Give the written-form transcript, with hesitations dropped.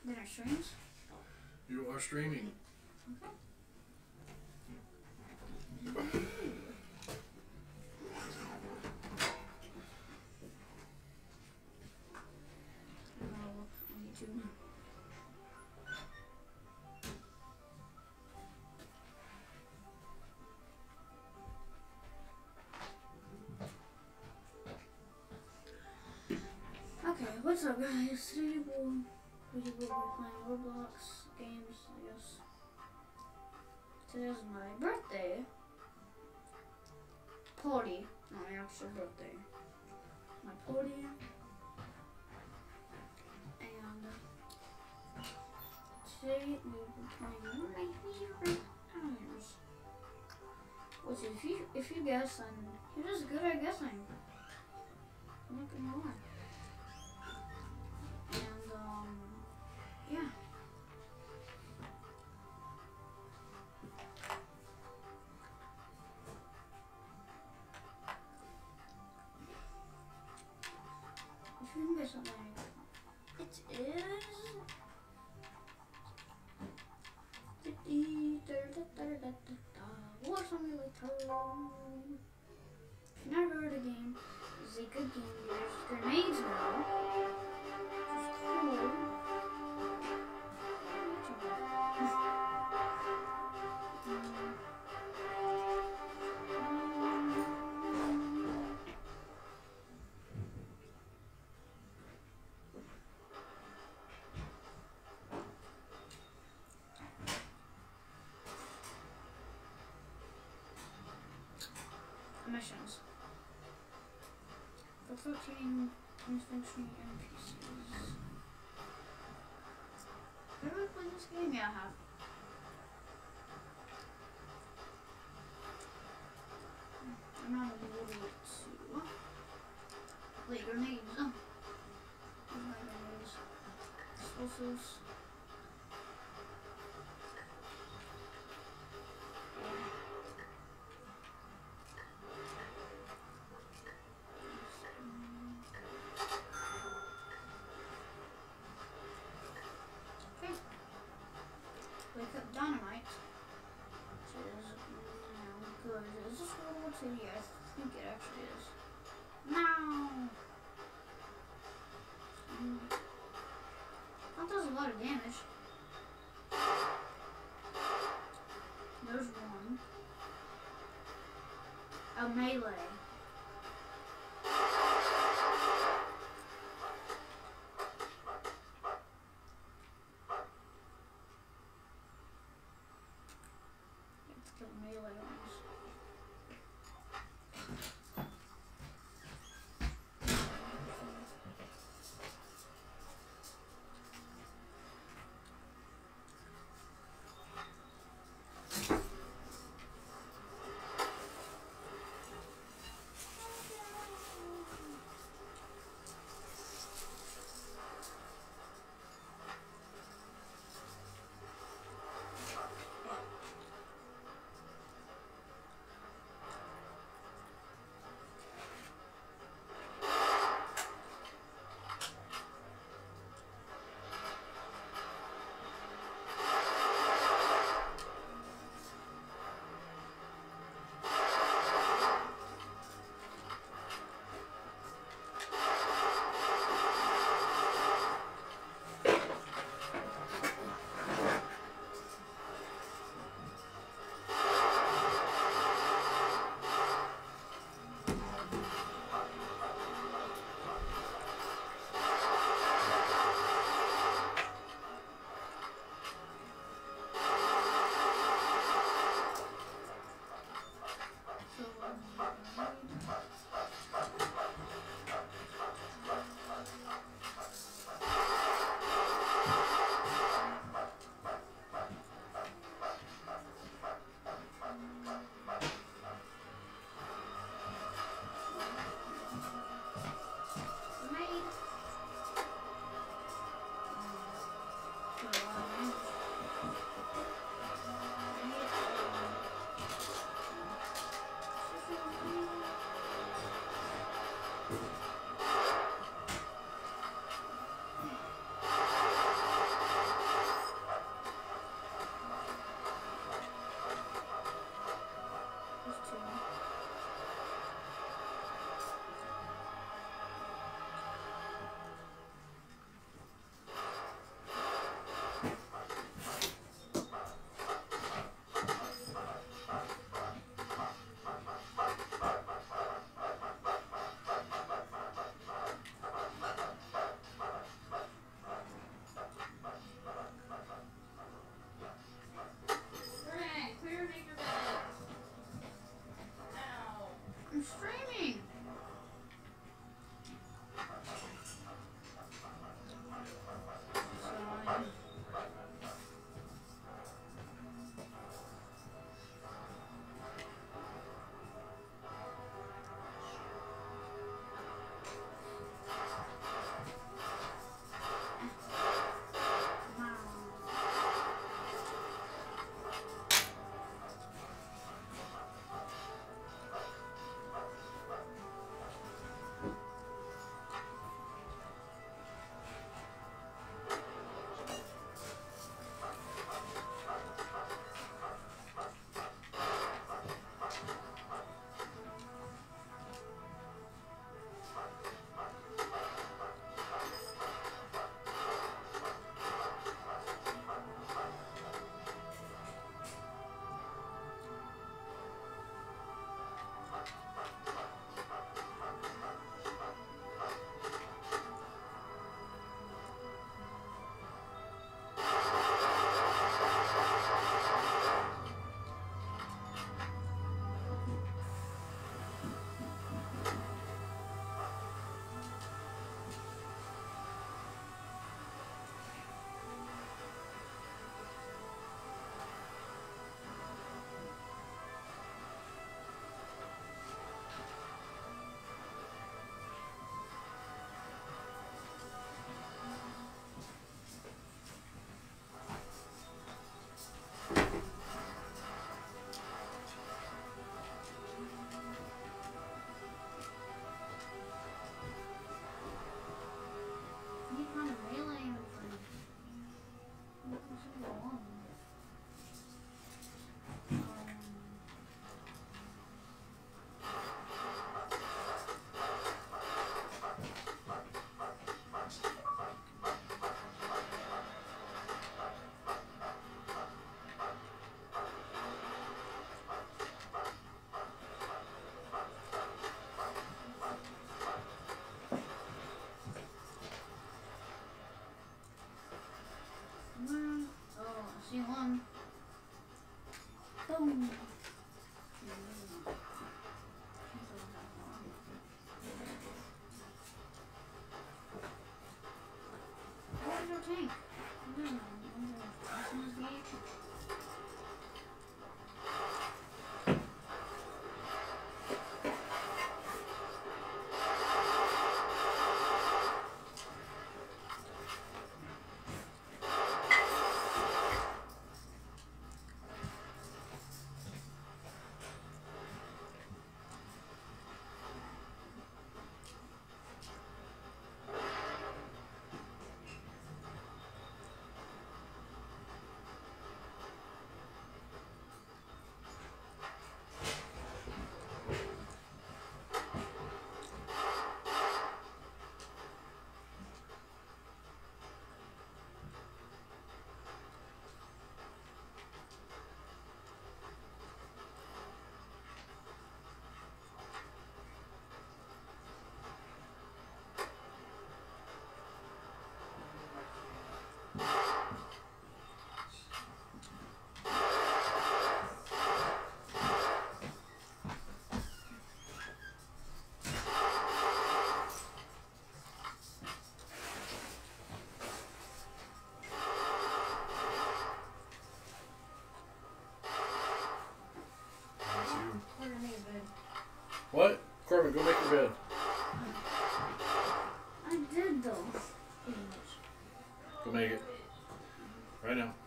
Dinner streams. You are streaming. Okay. I'll look on YouTube. Okay, what's up guys? Today we'll be playing Roblox games, I guess. Today's my birthday party, not my actual birthday. My party, and today we'll be playing one of my favorite times. Which if you guess, then you're just good at guessing. I'm not gonna lie. And yeah. If you can get something, it is. War Simulator. If you've never heard of the game, it's a good game. There's grenades now. It's cool. Missions. The 13 functioning NPCs. Have you ever played this game? Yeah, I have. I'm not able to play grenades. Oh. My grenades. Explosives. Wake up dynamite. Which is good. Is this World War II? Yeah, I think it actually is. No! That does a lot of damage. There's one. A melee. Melee ones. should go on. Oh, I see one. Boom. Where's your tank? What? Corbin, go make your bed. I did though. Go make it. Right now.